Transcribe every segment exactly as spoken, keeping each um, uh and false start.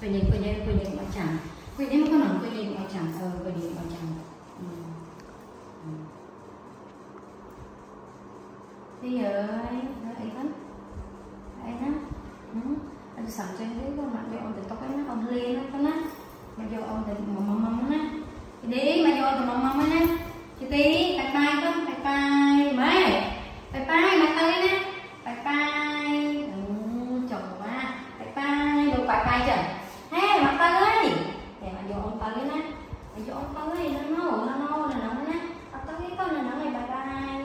quay nhìn quay nhìn quay nhìn mọi chẳng quay nhìn có nằm quay nhìn mọi chẳng ờ quay nhìn mọi chẳng bây giờ ấy đó ấy đó anh sẵn cho cái con mặt vô ông từ tóc ấy nó ông lên nó con á mà vô ông từ mầm mầm mầm á đi mà vô ông từ mầm mầm á chị tí bye bye con bye bye mấy bye bye mặt tay nè bye bye chồng quá bye bye được bye bye chưa hey mặt tay ơi để mà vô ông tay nè mà vô ông tay nó nâu nó nâu là nó nè mặt tay cái con là nó này bye bye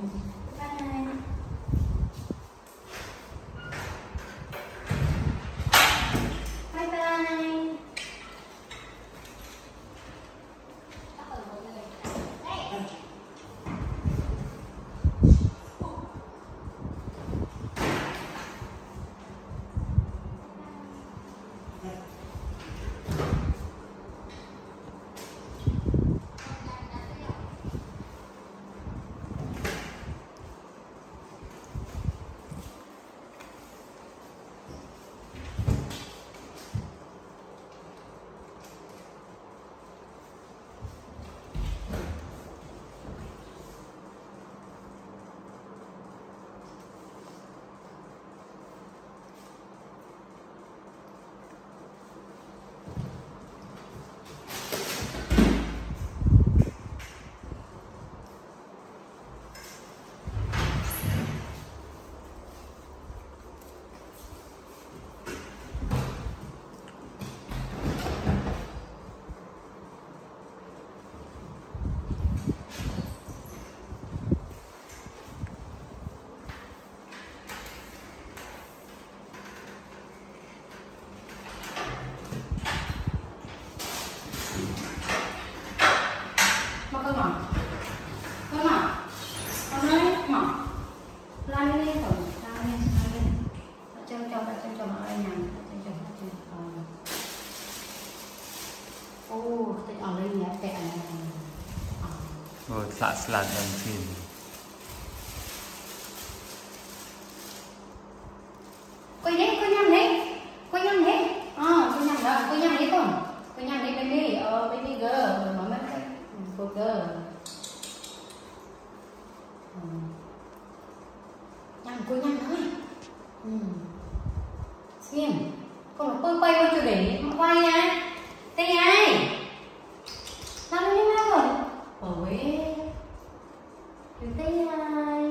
rồi xạ sạt đằng xin quay đấy quay nhầm đấy quay nhầm đấy ờ quay nhầm đó quay nhầm đấy con quay nhầm đấy baby ờ baby girl mà mấy cái cô girl nhầm quay nhầm thôi ừ xem con nó quay quay qua chỗ để quay nha tay ai sao nó đi mất rồi ôi cái tay ai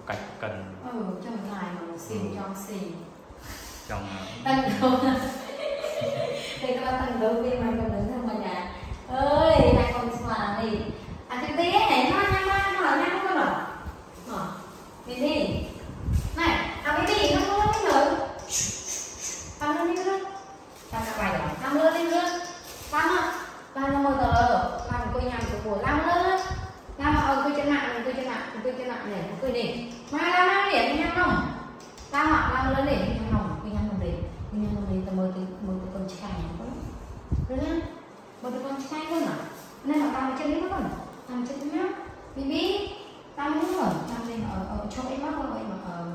cách cần ừ trong này mà xì trong xì trong tăng đầu đây các bạn tăng đầu tiên mà còn đứng trong nhà ơi hai con xòa đi à cái tía này nó nhanh quá nó là nhanh quá rồi ờ đi đi này à cái gì nó nó nữa tăng lên đi nữa tăng cả bài rồi tăng lên đi nữa tăng á tăng nó mơ tờ tăng cô nhầm của của tăng lên tăng mà ờ tôi chân nặng tôi chân nặng tôi chân nặng này tôi đi mà làm ăn điểm nhanh không tăng mà tăng lên để nhanh không tôi nhanh không đi tôi nhanh không đi tôi mơ tôi mơ tôi con trai quá rồi nha mơ tôi con trai quá à nên là tăng chân đấy quá tăng chân nhá baby tăng nữa rồi tăng lên ở ở chỗ ấy mắt rồi mà ở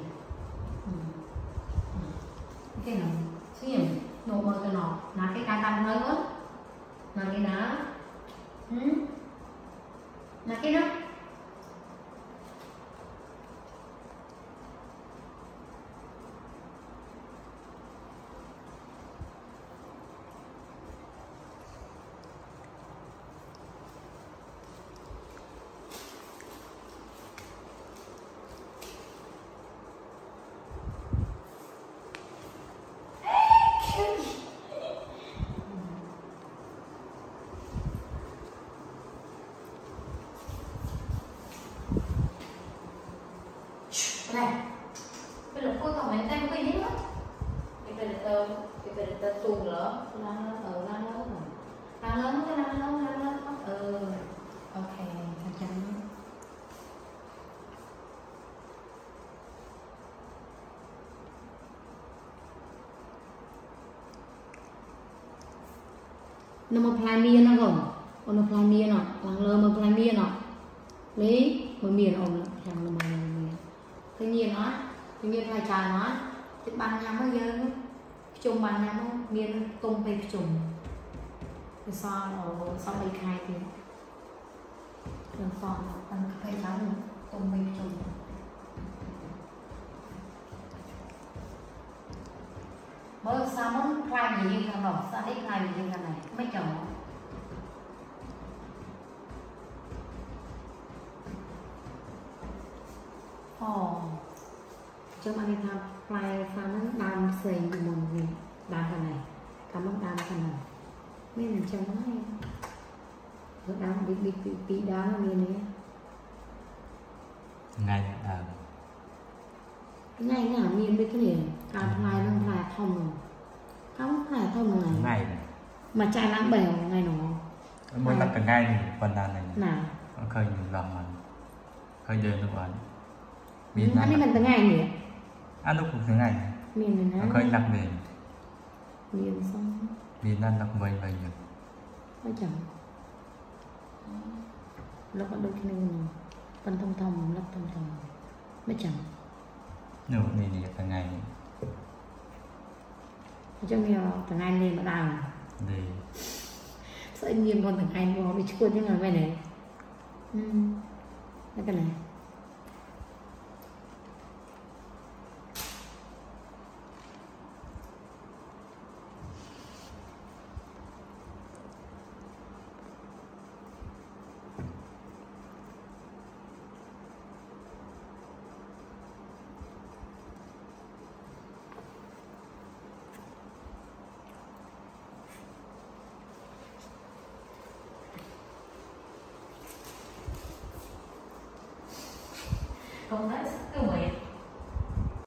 cái nào cái gì nụ mơ tôi nọ là cái ca tăng lớn lắm là cái đó ừ là cái đó này bây giờ cô tổng này tay cái gì nữa cái bây giờ cái bây giờ tù lỡ lan lớn ở lan lớn rồi lan lớn cái lan lớn lan lớn ừ ok chắc chắn nó một plai miên nó gồm còn nó plai miên nọ lan lớn một plai miên nọ lý một miền ổn chẳng là mà tự nhiên nó tự nhiên phải trà nó cái bàn nhắm bao giờ chung bàn nhắm miền tung về chung rồi sau rồi sau đây khai thì rồi sau ăn phải nấu tung về chung mới sao muốn khai gì như thằng đó sao hết khai gì như thằng này mấy chồng ồ trong anh tham play pha nó đam xây một gì đam cái này cảm ơn đam cái này mấy mình trong nó hay rồi đam bị bị bị bị đam nó miền này ngay đam ngay ngả miền với cái này đam play nó play thông rồi không play thông này ngay mà trai lãng bèo ngay nó mới bắt cái ngay phần đàn này nào khơi nhiều lòng mà khơi đời được anh miền ăn đi mình từ ngày nhỉ ăn lúc thứ ngày miền này nó khơi đặc biệt miền xong miền ăn đặc vây vây được nó chẳng nó có đôi khi này phân thông thông lắp thông thông mới chẳng nửa này thì cả ngày cho nghèo thằng anh lên mà đào để sao anh nghiêm con thằng anh có bị chua như là mày này ừ cái này không đấy